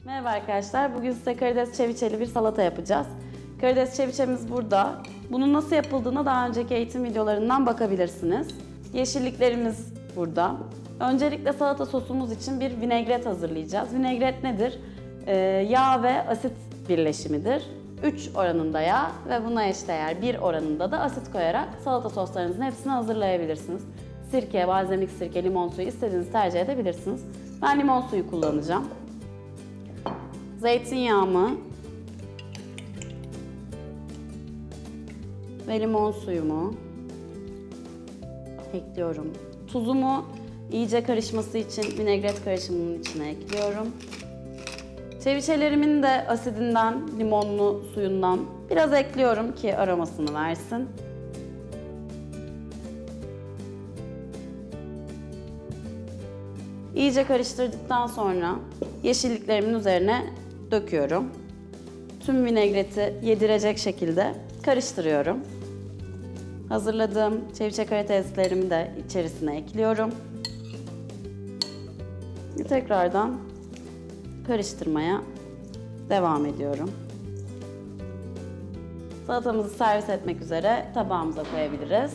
Merhaba arkadaşlar, bugün size karides cevicheli bir salata yapacağız. Karides cevichemiz burada. Bunun nasıl yapıldığına daha önceki eğitim videolarından bakabilirsiniz. Yeşilliklerimiz burada. Öncelikle salata sosumuz için bir vinegret hazırlayacağız. Vinegret nedir? Yağ ve asit birleşimidir. 3 oranında yağ ve buna eşdeğer 1 oranında da asit koyarak salata soslarınızın hepsini hazırlayabilirsiniz. Sirke, balzamik sirke, limon suyu istediğinizi tercih edebilirsiniz. Ben limon suyu kullanacağım. Zeytinyağımı ve limon suyumu ekliyorum. Tuzumu iyice karışması için vinegret karışımının içine ekliyorum. Ceviçelerimin de asidinden, limonlu suyundan biraz ekliyorum ki aromasını versin. İyice karıştırdıktan sonra yeşilliklerimin üzerine döküyorum. Tüm vinagreti yedirecek şekilde karıştırıyorum. Hazırladığım ceviche karideslerimi de içerisine ekliyorum. Tekrardan karıştırmaya devam ediyorum. Salatamızı servis etmek üzere tabağımıza koyabiliriz.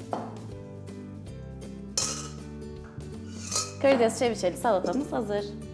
Karides cevicheli salatamız hazır.